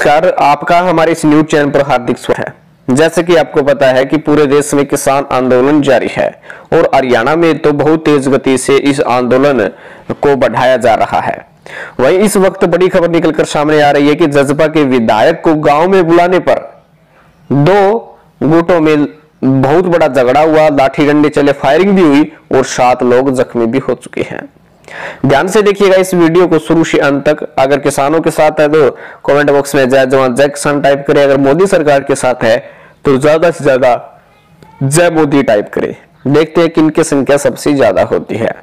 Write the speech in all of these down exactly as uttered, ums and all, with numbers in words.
नमस्कार, आपका हमारे इस न्यूज चैनल पर हार्दिक स्वागत है। जैसे कि आपको पता है कि पूरे देश में किसान आंदोलन जारी है और हरियाणा में तो बहुत तेज गति से इस आंदोलन को बढ़ाया जा रहा है। वहीं इस वक्त बड़ी खबर निकलकर सामने आ रही है कि जजपा के विधायक को गांव में बुलाने पर दो गुटों में बहुत बड़ा झगड़ा हुआ, लाठी डंडे चले, फायरिंग भी हुई और सात लोग जख्मी भी हो चुके हैं। ध्यान से देखिएगा इस वीडियो को शुरू से अंत तक। अगर किसानों के साथ है तो कमेंट बॉक्स में जय जवान जय किसान टाइप करें। अगर मोदी सरकार के साथ है तो ज्यादा से ज्यादा जय मोदी टाइप करें। देखते हैं किनकी संख्या सबसे ज्यादा होती है।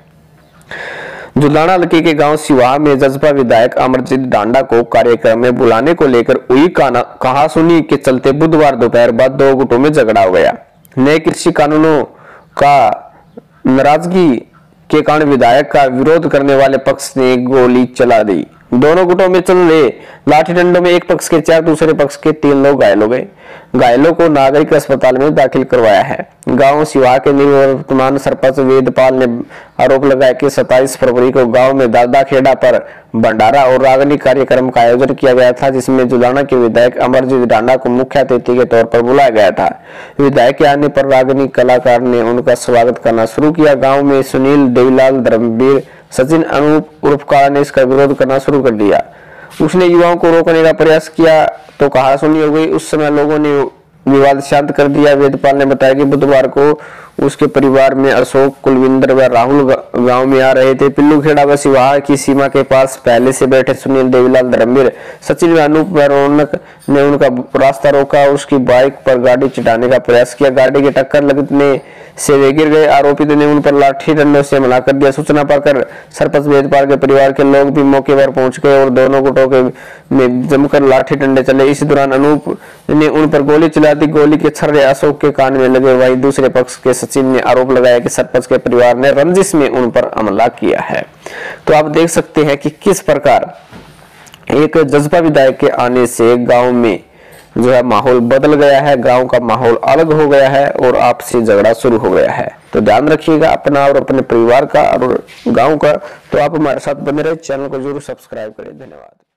जुलाना हल्के के गांव सिवाह में जजपा विधायक अमरजीत डांडा को कार्यक्रम में बुलाने को लेकर हुई कहासुनी के चलते बुधवार दोपहर बाद दो गुटों में झगड़ा हो गया। नए कृषि कानूनों का नाराजगी के कारण विधायक का विरोध करने वाले पक्ष ने गोली चला दी। दोनों गुटों में चल रहे लाठी डंडों में एक पक्ष के चार, दूसरे पक्ष के तीन लोग घायल हो गए। घायलों को नागरिक अस्पताल में दाखिल करवाया है। गांव सिवाह के निवर्तमान सरपंच वेदपाल ने आरोप लगाया कि सत्ताईस फरवरी को गांव में दादा खेड़ा पर भंडारा और रागनी कार्यक्रम का आयोजन किया गया था, जिसमें जुलाना के विधायक अमरजीत डांडा को मुख्य अतिथि के तौर पर बुलाया गया था। विधायक के आने पर रागनी कलाकार ने उनका स्वागत करना शुरू किया। गाँव में सुनील, देवीलाल, धर्मवीर, सचिन अनूप उर्फ काला ने इसका विरोध करना शुरू कर दिया। उसने युवाओं को रोकने का प्रयास किया तो कहासुनी हो गई। उस समय लोगों ने विवाद शांत कर दिया। वेदपाल ने बताया कि बुधवार को उसके परिवार में अशोक, कुलविंदर व राहुल गांव में आ रहे थे। पिल्लू खेड़ा व सिवाह की सीमा के पास पहले से बैठे सुनील, देवीलाल, धर्मवीर, सचिन व अनूप व रौनक ने उनका रास्ता रोका। उसकी बाइक पर गाड़ी चढ़ाने का प्रयास किया। गाड़ी की टक्कर लगने से वे गिर गए। आरोपित ने उन पर लाठी डंडों से हमला कर दिया। सूचना पाकर सरपंच वेदपाल के परिवार के लोग भी मौके पर पहुंच गए और दोनों गुटों के में जमकर लाठी डंडे चले। इस दौरान अनूप ने उन पर गोली चला दी। गोली के छर्रे अशोक के कान में लगे। वहीं दूसरे पक्ष के सचिन ने आरोप लगाया कि सरपंच के परिवार ने रंजिश में उन पर हमला किया है। तो आप देख सकते हैं कि किस प्रकार एक जजपा विधायक के आने से गांव में जो है माहौल बदल गया है, गांव का माहौल अलग हो गया है और आपसी झगड़ा शुरू हो गया है। तो ध्यान रखिएगा अपना और अपने परिवार का और गांव का। तो आप हमारे साथ बने रहे, चैनल को जरूर सब्सक्राइब करें। धन्यवाद।